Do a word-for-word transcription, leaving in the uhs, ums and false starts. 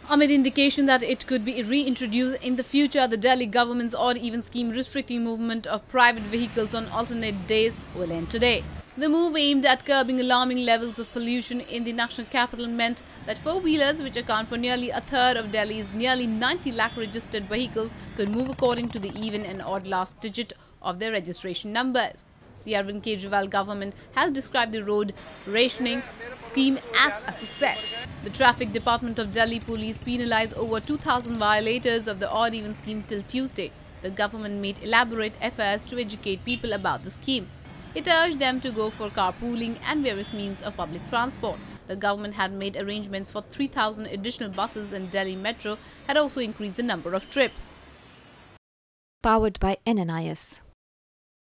Amid indication that it could be reintroduced in the future, the Delhi government's odd-even scheme restricting movement of private vehicles on alternate days will end today. The move, aimed at curbing alarming levels of pollution in the national capital, meant that four-wheelers, which account for nearly a third of Delhi's nearly ninety lakh registered vehicles, could move according to the even and odd last digit of their registration numbers. The Arvind Kejriwal government has described the road rationing scheme as a success. The Traffic Department of Delhi Police penalized over two thousand violators of the odd-even scheme till Tuesday. The government made elaborate efforts to educate people about the scheme. It urged them to go for carpooling and various means of public transport. The government had made arrangements for three thousand additional buses, and Delhi Metro had also increased the number of trips. Powered by N N I S.